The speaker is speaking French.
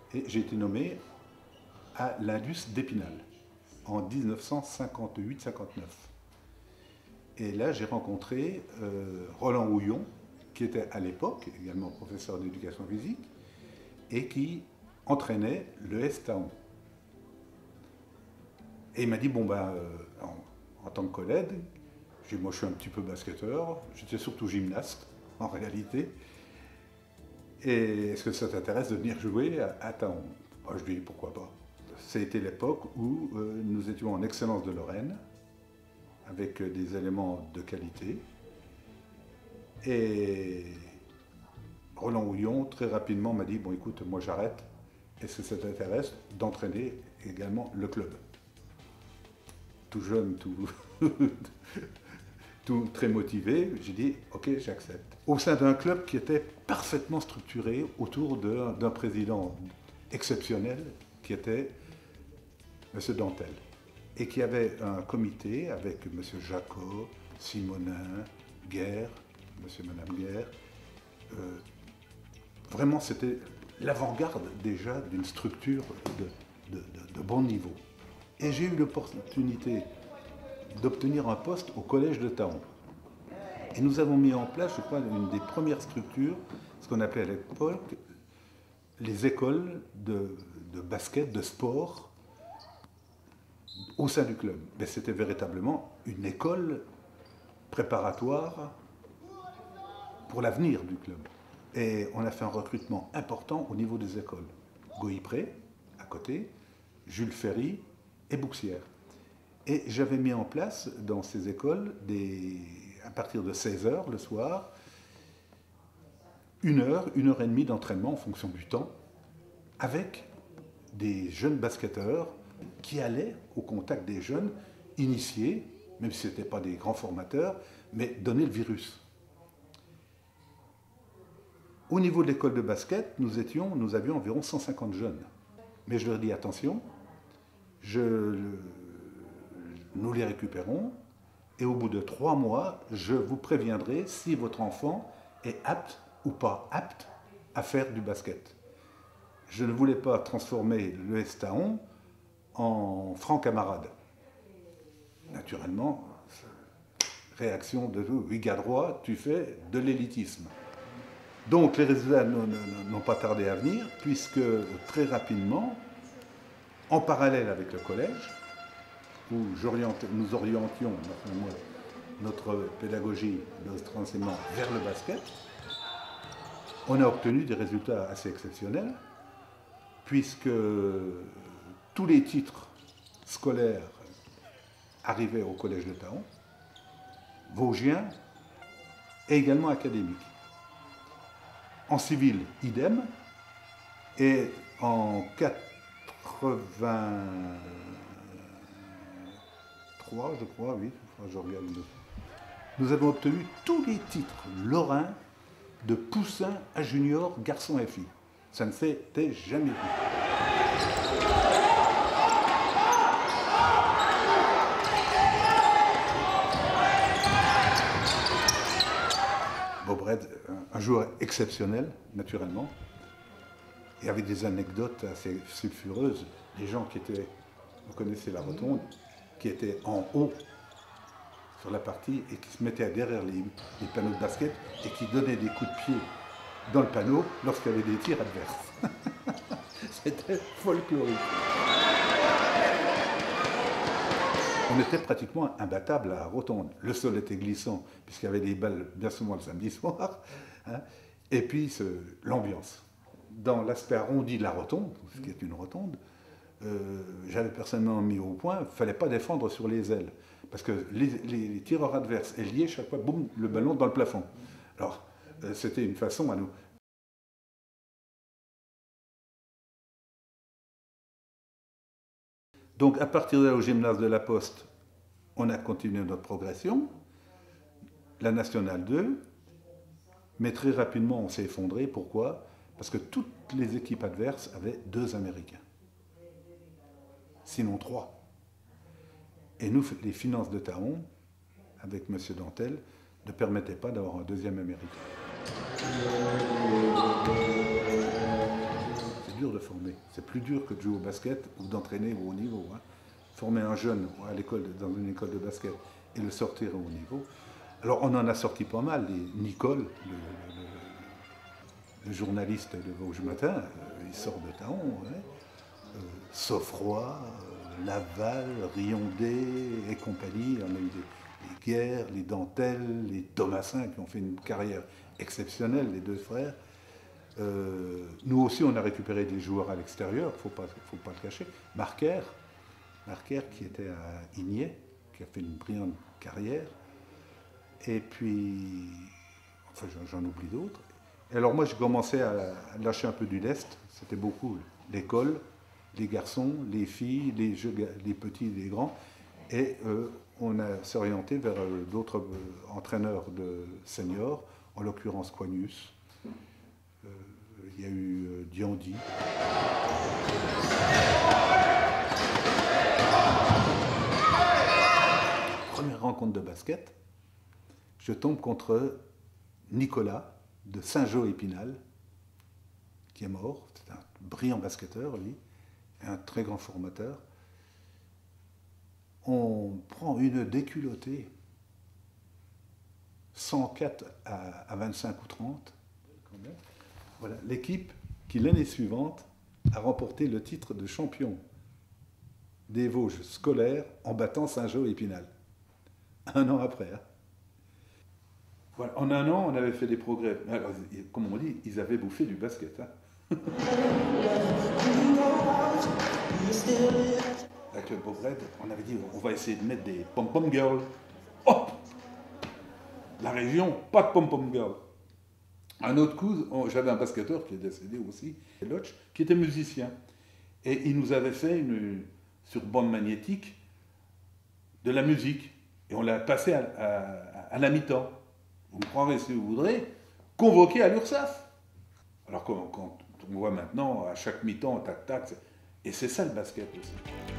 Et j'ai été nommé à l'Indus d'Épinal en 1958-59. Et là, j'ai rencontré Roland Houillon, qui était à l'époque également professeur d'éducation physique et qui entraînait le S-Town. Et il m'a dit, bon ben, en tant que collègue, moi je suis un petit peu basketteur, j'étais surtout gymnaste en réalité. Et est-ce que ça t'intéresse de venir jouer à Taon? Moi, je lui ai dit pourquoi pas. C'était l'époque où nous étions en excellence de Lorraine, avec des éléments de qualité. Et Roland Houillon, très rapidement, m'a dit, bon écoute, moi j'arrête, est-ce que ça t'intéresse d'entraîner également le club? Tout jeune, tout très motivé, j'ai dit, ok, j'accepte. Au sein d'un club qui était parfaitement structuré autour d'un président exceptionnel, qui était M. Dantel, et qui avait un comité avec M. Jacot, Simonin, Guerre, M. et Mme Guerre. Vraiment, c'était l'avant-garde déjà d'une structure de bon niveau. Et j'ai eu l'opportunité d'obtenir un poste au collège de Taon. Et nous avons mis en place, je crois, une des premières structures, ce qu'on appelait à l'époque les écoles de basket, de sport, au sein du club. Mais c'était véritablement une école préparatoire pour l'avenir du club. Et on a fait un recrutement important au niveau des écoles. Goypré, à côté, Jules Ferry et Bouxières. Et j'avais mis en place dans ces écoles, à partir de 16h le soir, 1 heure et demie d'entraînement en fonction du temps, avec des jeunes basketteurs qui allaient au contact des jeunes, initiés, même si ce n'étaient pas des grands formateurs, mais donner le virus. Au niveau de l'école de basket, nous avions environ 150 jeunes. Mais je leur dis attention, nous les récupérons et au bout de 3 mois, je vous préviendrai si votre enfant est apte ou pas apte à faire du basket. Je ne voulais pas transformer le S-Taon en franc camarade. Naturellement, réaction de oui, gars droit, tu fais de l'élitisme. Donc les résultats n'ont pas tardé à venir, puisque très rapidement, en parallèle avec le collège, où nous orientions notre pédagogie, notre enseignement vers le basket, on a obtenu des résultats assez exceptionnels, puisque tous les titres scolaires arrivaient au collège de Taon, vosgien et également académique. En civil, idem, et en 83, je crois, oui, je regarde. Nous avons obtenu tous les titres lorrains de poussin à junior, garçon et fille. Ça ne s'était jamais vu. Bobrad, un joueur exceptionnel, naturellement, et avec des anecdotes assez sulfureuses. Les gens qui étaient, vous connaissez la rotonde, qui étaient en haut sur la partie et qui se mettaient derrière les panneaux de basket et qui donnaient des coups de pied dans le panneau lorsqu'il y avait des tirs adverses. C'était folklorique. On était pratiquement imbattable à la rotonde. Le sol était glissant, puisqu'il y avait des balles bien souvent le samedi soir. Hein. Et puis l'ambiance. Dans l'aspect arrondi de la rotonde, ce qui est une rotonde, j'avais personnellement mis au point, il ne fallait pas défendre sur les ailes. Parce que les tireurs adverses ailiers, chaque fois, boum, le ballon dans le plafond. Alors, c'était une façon à nous... Donc, à partir de là, au gymnase de la Poste, on a continué notre progression. La Nationale 2, mais très rapidement, on s'est effondré. Pourquoi? Parce que toutes les équipes adverses avaient 2 Américains. Sinon 3. Et nous, les finances de Taon, avec M. Dantel, ne permettaient pas d'avoir un 2e Américain. C'est dur de former. C'est plus dur que de jouer au basket ou d'entraîner au haut niveau. Hein. Former un jeune à l'école, dans une école de basket et le sortir au haut niveau. Alors on en a sorti pas mal. Nicole, le journaliste de Vosges Matin, il sort de Thaon. Hein. Sofroy, Laval, Riondé et compagnie. On a eu les Guerres, les Dentelles, les Thomasin qui ont fait une carrière exceptionnelle, les deux frères. Nous aussi, on a récupéré des joueurs à l'extérieur, il ne faut pas le cacher. Marquer, qui était à Igné, qui a fait une brillante carrière. Et puis, enfin, j'en oublie d'autres. Et alors moi, j'ai commencé à lâcher un peu du lest. C'était beaucoup l'école, les garçons, les filles, les petits et les grands. Et on s'est orienté vers d'autres entraîneurs de seniors, en l'occurrence Coignus. Il y a eu Diandi. Première rencontre de basket, je tombe contre Nicolas de Saint-Jean-Épinal, qui est mort. C'est un brillant basketteur, lui, et un très grand formateur. On prend une déculottée, 104 à 25 ou 30. Voilà, l'équipe qui, l'année suivante, a remporté le titre de champion des Vosges scolaires en battant Saint-Jean-Épinal. Un an après. Hein. Voilà, en un an, on avait fait des progrès. Alors, comme on dit, ils avaient bouffé du basket. Hein. Avec le Beauvred, on avait dit on va essayer de mettre des pom-pom girls. Hop! La région, pas de pom-pom girls. Un autre coup, j'avais un basketteur qui est décédé aussi, Lodge, qui était musicien. Et il nous avait fait sur bande magnétique de la musique. Et on l'a passé à la mi-temps. Vous me croirez si vous voudrez, convoqué à l'URSSAF. Alors quand on voit maintenant, à chaque mi-temps, tac-tac, et c'est ça le basket aussi.